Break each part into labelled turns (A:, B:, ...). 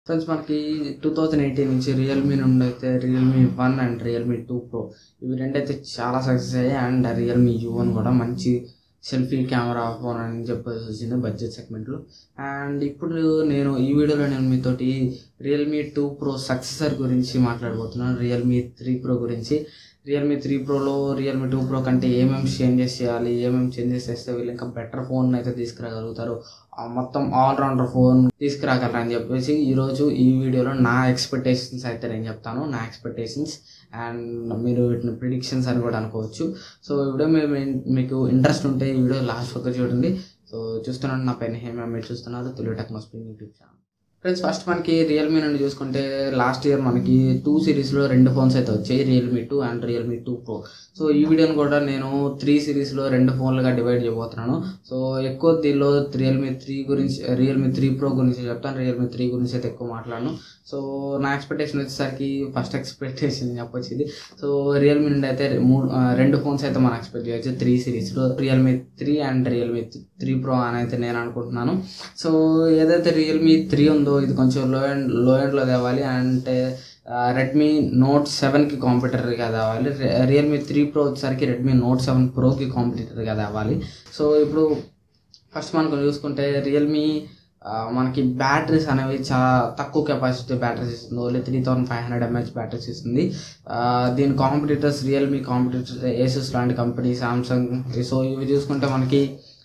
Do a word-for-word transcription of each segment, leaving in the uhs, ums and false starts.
A: Friends మనకి two thousand eighteen నుంచి Realme నుండి అయితే Realme one and Realme two pro ఇవి రెండైతే చాలా సక్సెస్ అయ్యాయి. అండ్ రియల్మీ యూ వన్ కూడా మంచి సెల్ఫీ కెమెరా ఫోన్ అని చెప్పేసి వచ్చింది బడ్జెట్ సెగ్మెంట్లో. అండ్ ఇప్పుడు నేను ఈ వీడియోలో నేను మీతోటి రియల్మీ టూ ప్రో సక్సెసర్ గురించి మాట్లాడబోతున్నాను, రియల్మీ త్రీ ప్రో గురించి. రియల్మీ త్రీ ప్రోలో రియల్మీ టూ ప్రో కంటే ఏమేమి చేంజెస్ చేయాలి, ఏమేమి చేంజెస్ చేస్తే వీళ్ళు ఇంకా బెటర్ ఫోన్ అయితే తీసుకురాగలుగుతారు, మొత్తం ఆల్రౌండర్ ఫోన్ తీసుకురాగలరు అని చెప్పేసి ఈరోజు ఈ వీడియోలో నా ఎక్స్పెక్టేషన్స్ అయితే నేను చెప్తాను. నా ఎక్స్పెక్టేషన్స్ అండ్ మీరు వీటిని ప్రిడిక్షన్స్ అని కూడా అనుకోవచ్చు. సో ఈ వీడియో మీరు మీకు ఇంట్రెస్ట్ ఉంటే ఈ వీడియో లాస్ట్ వరకు చూడండి. సో చూస్తున్నాను, నా పైన హేమ మీరు చూస్తున్నారు తెలుగు టెక్ మస్పింగ్ యూట్యూబ్ ఛానల్. ఫ్రెండ్స్ ఫస్ట్ మనకి రియల్మీ నుండి చూసుకుంటే లాస్ట్ ఇయర్ మనకి టూ సిరీస్లో రెండు ఫోన్స్ అయితే వచ్చాయి, Realme two and Realme two pro. So ఈ వీడియోని కూడా నేను త్రీ సిరీస్లో రెండు ఫోన్లుగా డివైడ్ చేయబోతున్నాను. సో ఎక్కువ దీనిలో రియల్మీ త్రీ గురించి రియల్మీ త్రీ ప్రో గురించి చెప్తాను, రియల్మీ త్రీ గురించి అయితే ఎక్కువ మాట్లాడను. సో నా ఎక్స్పెక్టేషన్ వచ్చేసరికి ఫస్ట్ ఎక్స్పెక్టేషన్ చెప్పొచ్చు ఇది. సో రియల్మీ నుండి అయితే మూడు రెండు ఫోన్స్ అయితే మనం ఎక్స్పెక్ట్ చేయొచ్చు త్రీ సిరీస్లో, Realme three and Realme three pro అని అయితే నేను అనుకుంటున్నాను. సో ఏదైతే రియల్మీ త్రీ ఉందో ఇది కొంచెం లో ఎండ్ లో ఎండ్లో తేవాలి, అంటే రెడ్మీ నోట్ సెవెన్కి కాంపిటేటర్గా తేవాలి. రియల్మీ త్రీ ప్రో వచ్చేసరికి రెడ్మీ నోట్ సెవెన్ ప్రోకి కాంపిటేటర్గా తేవాలి. సో ఇప్పుడు ఫస్ట్ మనకు చూసుకుంటే రియల్మీ మనకి బ్యాటరీస్ అనేవి చాలా తక్కువ కెపాసిటీ బ్యాటరీస్ ఇస్తుంది, only three thousand five hundred mAh batteries ఇస్తుంది. దీని కాంపిటేటర్స్ రియల్మీ కాంపిటేటర్స్ ఏసూస్ లాంటి కంపెనీ, సామ్సంగ్. సో ఇవి చూసుకుంటే మనకి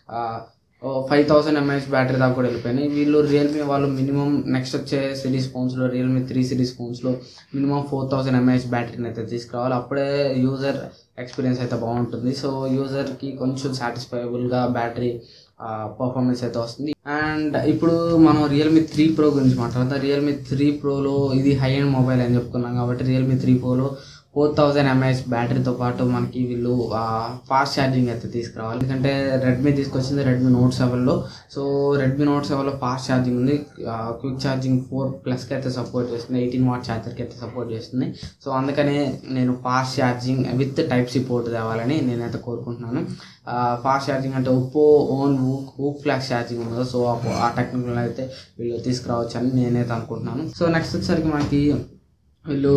A: ఫైవ్ థౌసండ్ ఎంహెచ్ బ్యాటరీ దాకా కూడా వెళ్ళిపోయినాయి. వీళ్ళు రియల్మీ వాళ్ళు మినిమం నెక్స్ట్ వచ్చే సిరీస్ ఫోన్స్లో రియల్మీ త్రీ సిరీస్ ఫోన్స్లో మినిమం ఫోర్ థౌసండ్ ఎంహెచ్ బ్యాటరీని అయితే తీసుకురావాలి, అప్పుడే యూజర్ ఎక్స్పీరియన్స్ అయితే బాగుంటుంది. సో యూజర్కి కొంచెం సాటిస్ఫైబుల్గా బ్యాటరీ పర్ఫార్మెన్స్ అయితే వస్తుంది. అండ్ ఇప్పుడు మనం రియల్మీ త్రీ ప్రో గురించి మాట్లాడతాం. రియల్మీ త్రీ ప్రోలో ఇది హై ఎండ్ మొబైల్ అని చెప్పుకున్నాం కాబట్టి రియల్మీ త్రీ ప్రోలో ఫోర్ థౌజండ్ ఎంఏహెచ్ బ్యాటరీతో పాటు మనకి వీళ్ళు ఫాస్ట్ ఛార్జింగ్ అయితే తీసుకురావాలి. ఎందుకంటే రెడ్మీ తీసుకొచ్చింది రెడ్మీ నోట్ సెవెన్లో. సో రెడ్మీ నోట్ సెవెన్లో ఫాస్ట్ ఛార్జింగ్ ఉంది, క్విక్ ఛార్జింగ్ ఫోర్ ప్లస్కి అయితే సపోర్ట్ చేస్తుంది, ఎయిటీన్ వాట్ ఛార్జర్కి అయితే సపోర్ట్ చేస్తుంది. సో అందుకనే నేను fast charging with type C port తేవాలని నేనైతే కోరుకుంటున్నాను. ఫాస్ట్ ఛార్జింగ్ అంటే Oppo own VOOC VOOC flash charging ఉంది, సో ఆ టెక్నికల్ అయితే వీళ్ళు తీసుకురావచ్చు అని నేనైతే అనుకుంటున్నాను. సో నెక్స్ట్ వచ్చేసరికి మనకి వీళ్ళు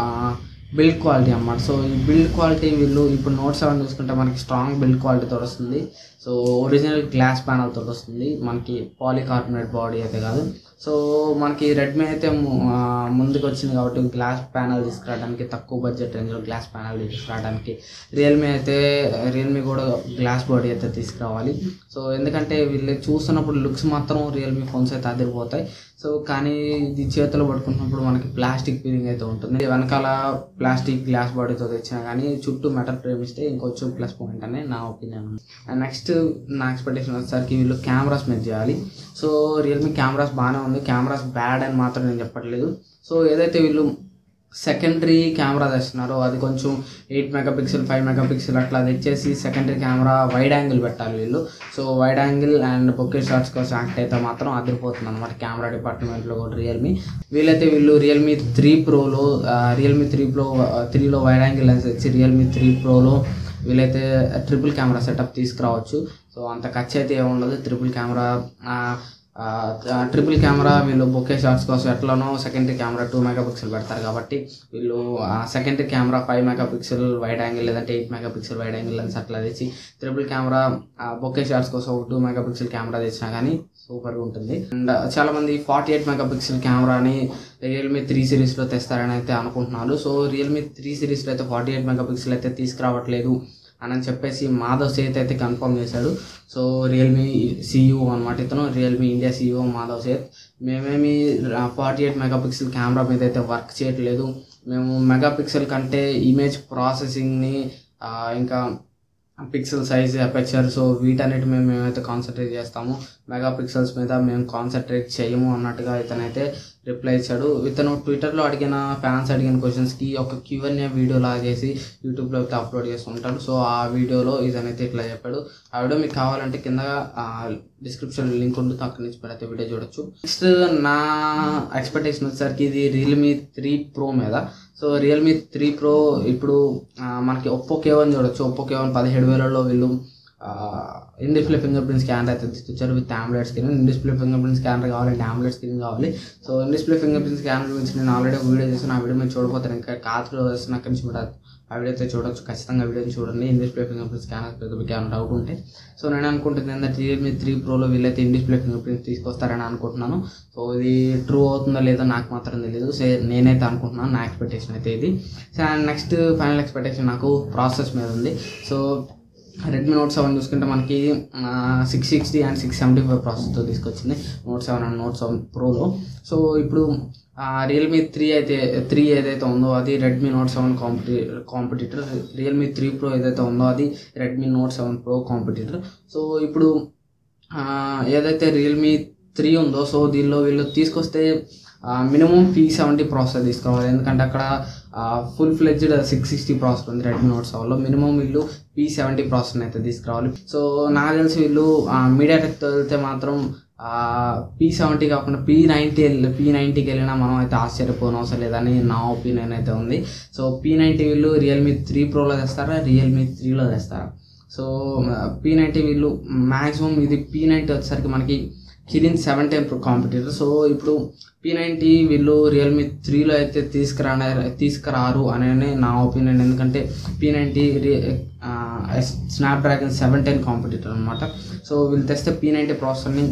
A: బిల్డ్ క్వాలిటీ అన్నమాట. సో ఈ బిల్డ్ క్వాలిటీ వీళ్ళు ఇప్పుడు నోట్ సెవెన్ చూసుకుంటే మనకి స్ట్రాంగ్ బిల్డ్ క్వాలిటీతో వస్తుంది. సో ఒరిజినల్ గ్లాస్ ప్యానల్తో వస్తుంది, మనకి పాలికార్బోనేట్ బాడీ అయితే కాదు. సో మనకి రెడ్మీ అయితే ముందుకు వచ్చింది కాబట్టి గ్లాస్ ప్యానల్ తీసుకురావడానికి, తక్కువ బడ్జెట్ రేంజ్లో గ్లాస్ ప్యానల్ తీసుకురావడానికి రియల్మీ అయితే రియల్మీ కూడా గ్లాస్ బాడీ అయితే తీసుకురావాలి. సో ఎందుకంటే వీళ్ళు చూస్తున్నప్పుడు లుక్స్ మాత్రం రియల్మీ ఫోన్స్ అయితే అదిరిపోతాయి. సో కానీ ఇది చేతిలో పట్టుకున్నప్పుడు మనకి ప్లాస్టిక్ ఫీలింగ్ అయితే ఉంటుంది. వెనకాల ప్లాస్టిక్ గ్లాస్ బాడీతో తెచ్చినా కానీ చుట్టూ మెటల్ ఫ్రేమ్ ఇస్తే ఇంకొంచెం ప్లస్ పాయింట్ అని నా ఒపీనియన్. అండ్ నెక్స్ట్ నా ఎక్స్పెక్టేషన్ వచ్చేసరికి వీళ్ళు కెమెరాస్ మీద చేయాలి. సో రియల్మీ కెమెరాస్ బాగానే ఉంది, కెమెరాస్ బ్యాడ్ అని మాత్రం నేను చెప్పట్లేదు. సో ఏదైతే వీళ్ళు సెకండరీ కెమెరా తెస్తున్నారో అది కొంచెం ఎయిట్ మెగాపిక్సెల్ ఫైవ్ మెగాపిక్సెల్ అట్లా తెచ్చేసి సెకండరీ కెమెరా వైడ్ యాంగిల్ పెట్టాలి వీళ్ళు. So wide angle and bokeh shots కోసం యాక్ట్ అయితే మాత్రం అదిరిపోతుంది అనమాట కెమెరా డిపార్ట్మెంట్లో కూడా రియల్మీ. వీళ్ళైతే వీళ్ళు రియల్మీ త్రీ ప్రోలో రియల్మీ త్రీ ప్రో త్రీలో వైడ్ యాంగిల్ లెన్స్ తెచ్చి రియల్మీ త్రీ ప్రోలో వీళ్ళైతే ట్రిపుల్ కెమెరా సెటప్ తీసుకురావచ్చు. సో అంత ఖర్చు అయితే ఏముండదు. ట్రిపుల్ కెమెరా ట్రిపుల్ కెమెరా వీళ్ళు బొకే షాట్స్ కోసం ఎట్లానో secondary camera two megapixel పెడతారు కాబట్టి వీళ్ళు secondary camera five megapixel wide angle లేదంటే eight megapixel wide angle lens అట్లా తెచ్చి ట్రిపుల్ కెమెరా బొకే షాట్స్ కోసం ఒక టూ మెగా పిక్సెల్ కెమెరా తెచ్చినా కానీ సూపర్గా ఉంటుంది. అండ్ చాలామంది ఫార్టీ ఎయిట్ మెగా పిక్సెల్ కెమెరాని రియల్మీ త్రీ సిరీస్లో తెస్తారని అయితే అనుకుంటున్నారు. సో రియల్మీ త్రీ సిరీస్లో అయితే ఫార్టీ ఎయిట్ మెగా పిక్సెల్ అయితే తీసుకురావట్లేదు అని చెప్పేసి మాధవ్ సేత్ అయితే కన్ఫర్మ్ చేశాడు. సో రియల్మీ సీఈఓ అనమాట ఇతను, Realme India CEO Madhav Sheth. మేమేమి ఫార్టీ ఎయిట్ మెగాపిక్సెల్ కెమెరా మీద అయితే వర్క్ చేయట్లేదు, మేము మెగాపిక్సెల్ కంటే ఇమేజ్ ప్రాసెసింగ్ని ఇంకా పిక్సెల్ సైజ్ అపెచర్ సో వీటన్నిటి మేము మేమైతే కాన్సన్ట్రేట్ చేస్తాము, మెగాపిక్సెల్స్ మీద మేము కాన్సన్ట్రేట్ చేయము అన్నట్టుగా ఇతనైతే రిప్లై ఇచ్చాడు. ఇతను ట్విట్టర్లో అడిగిన ఫ్యాన్స్ అడిగిన క్వశ్చన్స్కి ఒక క్యూఎన్ఏ వీడియో లాగా చేసి యూట్యూబ్లో అయితే అప్లోడ్ చేస్తుంటాడు. సో ఆ వీడియోలో ఇతనైతే ఇట్లా చెప్పాడు. ఆ వీడియో మీకు కావాలంటే కింద డిస్క్రిప్షన్ లింక్ ఉంటుంది, అక్కడి నుంచి అయితే వీడియో చూడొచ్చు. నెక్స్ట్ నా ఎక్స్పెక్టేషన్ వచ్చేసరికి ఇది రియల్మీ త్రీ ప్రో మీద. సో రియల్మీ త్రీ ప్రో ఇప్పుడు మనకి ఒప్పో కే వన్ చూడొచ్చు. ఒప్పో కే వన్ పదిహేడు వేలలో వీళ్ళు in display fingerprint scanner అయితే తీసుకొచ్చారు with AMOLED screen. In display fingerprint scanner కావాలంటే ఆమ్లెట్ స్క్రీన్ కావాలి. So in display fingerprint scanner గురించి నేను ఆల్రెడీ వీడియో చేసాను. ఆ వీడియో మీరు చూడకపోతాను, ఇంకా కాతులో వేసిన అక్కడి నుంచి కూడా ఆ వీడియో అయితే చూడొచ్చు. ఖచ్చితంగా వీడియోని చూడండి. In display fingerprint scanner మీకు ఏమైనా డౌట్ ఉంటే. సో నేను అనుకుంటుంది ఏంటంటే రియల్మీ త్రీ ప్రోలో వీళ్ళైతే ఇన్ డిస్ప్లే ఫింగర్ ప్రింట్ తీసుకొస్తారని అనుకుంటున్నాను. సో ఇది ట్రూ అవుతుందో లేదో నాకు మాత్రం తెలియదు. సో నేనైతే అనుకుంటున్నాను, నా ఎక్స్పెక్టేషన్ అయితే ఇది. So and next final expectation నాకు ప్రాసెస్ మీద ఉంది. సో రెడ్మీ నోట్ సెవెన్ చూసుకుంటే మనకి six sixty and six seventy five ప్రాసెస్తో తీసుకొచ్చింది note seven and note seven ప్రోలో. సో ఇప్పుడు రియల్మీ త్రీ అయితే త్రీ ఏదైతే ఉందో అది రెడ్మీ నోట్ సెవెన్ కాంపిటీ కాంపిటీటర్ రియల్మీ త్రీ ప్రో ఏదైతే ఉందో అది Redmi note seven pro competitor. So ఇప్పుడు ఏదైతే రియల్మీ త్రీ ఉందో సో దీనిలో వీళ్ళు తీసుకొస్తే మినిమం పీ సెవెంటీ ప్రాసెసర్ తీసుకోవాలి. ఎందుకంటే అక్కడ full fledged six sixty processor ఉంది రెడ్మీ నోట్ సెవెన్లో. మినిమం వీళ్ళు పీ సెవెంటీ ప్రాసెసర్ అయితే తీసుకురావాలి. సో నాకు తెలిసి వీళ్ళు మీడియాటెక్తో వెళ్తే మాత్రం పీ సెవెంటీ కాకుండా పీ నైంటీ వెళ్ళి పీ నైంటీకి వెళ్ళినా మనం అయితే ఆశ్చర్యపోని అవసరం లేదని నా ఒపీనియన్ అయితే ఉంది. సో పీ నైంటీ వీళ్ళు రియల్మీ త్రీ ప్రోలో తెస్తారా, రియల్మీ త్రీలో తెస్తారా? సో పీ నైంటీ వీళ్ళు మ్యాక్సిమం ఇది పీ నైంటీ వచ్చేసరికి మనకి Kirin seven ten pro competitor. So ఇప్పుడు పీ నైంటీ వీళ్ళు రియల్మీ త్రీలో అయితే తీసుకురానే తీసుకురారు అనే నా ఒపీనియన్. ఎందుకంటే P ninety Snapdragon seven ten competitor అనమాట. సో వీళ్ళు తెస్తే పీ నైంటీ ప్రాసెసర్ని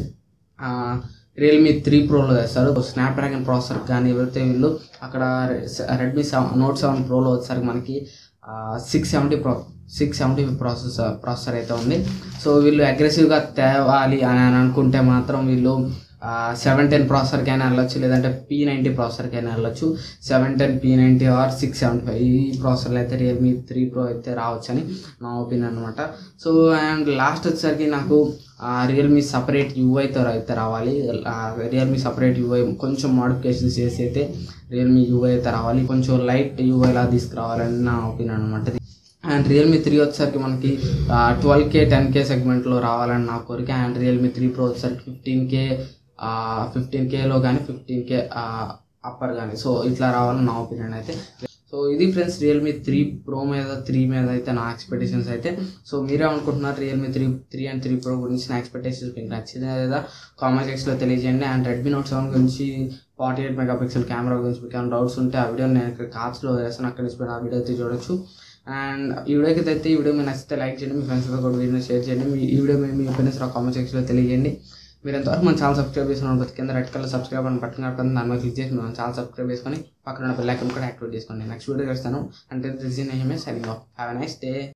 A: రియల్మీ త్రీ ప్రోలో తెస్తారు. స్నాప్డ్రాగన్ ప్రాసెసర్ కానీ వెళ్తే వీళ్ళు అక్కడ రెడ్మీ సెవెన్ నోట్ సెవెన్ ప్రోలో వచ్చేసరికి మనకి six seventy pro six seventy five processor processor అయితే ఉంది. సో వీళ్ళు అగ్రెసివ్గా తేవాలి అని అనుకుంటే మాత్రం వీళ్ళు సెవెన్ టెన్ ప్రాసెసర్కైనా వెళ్ళొచ్చు, లేదంటే పీ నైంటీ ప్రాసెసర్కైనా వెళ్ళొచ్చు. Seven ten P ninety or six seventy five ఈ ప్రాసెసర్లు అయితే రియల్మీ త్రీ ప్రో అయితే రావచ్చని నా ఒపీనియన్ అనమాట. సో అండ్ లాస్ట్ వచ్చేసరికి నాకు రియల్మీ సపరేట్ యూఐతో అయితే రావాలి. రియల్మీ సపరేట్ యూఐ కొంచెం మోడిఫికేషన్స్ చేసి అయితే రియల్మీ యూఐ అయితే రావాలి. కొంచెం లైట్ యూఐలా తీసుకురావాలని నా ఒపీనియన్ అనమాట. అండ్ రియల్మీ త్రీ వచ్చేసరికి మనకి ట్వెల్వ్ కే టెన్ కే సెగ్మెంట్లో రావాలని నా కోరిక. అండ్ రియల్మీ త్రీ ప్రో వచ్చేసరికి ఫిఫ్టీన్ కే ఫిఫ్టీన్ కేలో కానీ ఫిఫ్టీన్ కే అప్పర్ కానీ సో ఇట్లా రావాలని నా ఒపీనియన్ అయితే. సో ఇది ఫ్రెండ్స్ రియల్మీ త్రీ ప్రో మీద త్రీ మీద అయితే నా ఎక్స్పెక్టేషన్స్ అయితే. సో మీరే అనుకుంటున్నారు Realme three three and three pro గురించి నా ఎక్స్పెక్టేషన్స్ మీకు నచ్చిందా లేదా కామెంట్ సెక్షన్లో తెలియజేయండి. అండ్ రెడ్మీ నోట్ సెవెన్ గురించి ఫార్టీ ఎయిట్ మెగాపిక్సెల్ కెమెరా గురించి మీకు ఏమైనా డౌట్స్ ఉంటే ఆ వీడియో నేను ఇక్కడ కార్డ్స్లో వేస్తాను, అక్కడ నుంచి ఆ వీడియో అయితే చూడొచ్చు. అండ్ ఈ వీడియోకి అయితే ఈ వీడియో మీరు నచ్చితే లైక్ చేయండి, మీ ఫ్రెండ్స్తో కూడా వీడియో షేర్ చేయండి. మీ ఈ వీడియో మీ ఒపీనియన్స్ కామెంట్ సెక్షన్లో తెలియజేయండి. మీరు ఎంతవరకు మన ఛానల్ సబ్స్క్రైబ్ చేసుకున్న కింద రెడ్ కలర్ సబ్స్క్రైబ్ అని బటన్ కట్టుకుని దాని మీద క్లిక్ చేసి మన ఛానల్ సబ్స్క్రైబ్ చేసుకొని పక్కన బెల్ ఐకాన్ కూడా యాక్టివేట్ చేసుకోండి. నెక్స్ట్ వీడియో చేస్తాను. అంటే this is Nehemiah signing off. Have a nice day.